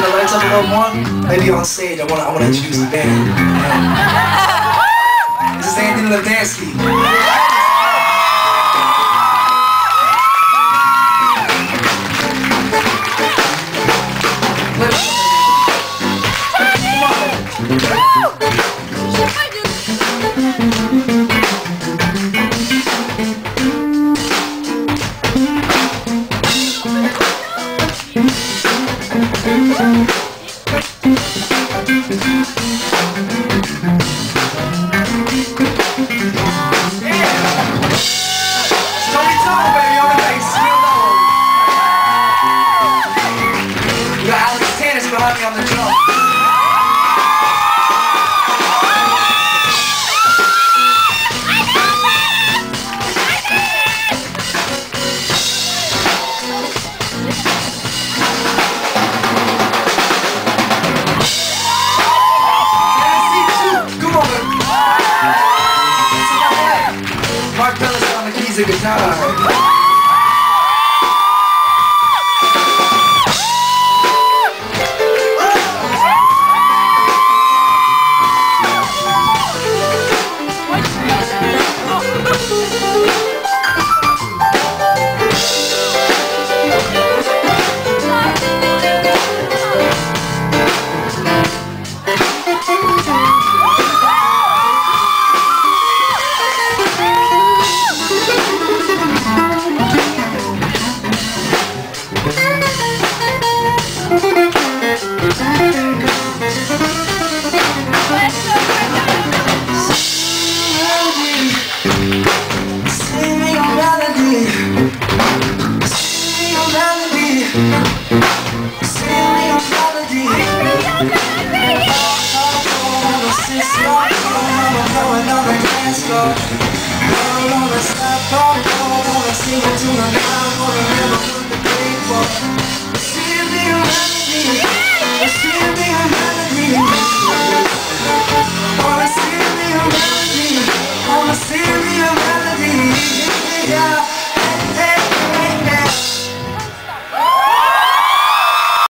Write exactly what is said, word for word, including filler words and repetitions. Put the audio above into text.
the lights up a little more, maybe on stage, I want to I want to introduce the band. This is Anthony Levdansky. Behind me on the drum. Mark Bellis on the keys and guitar. Stop, don't, don't, don't, sing it to my mouth,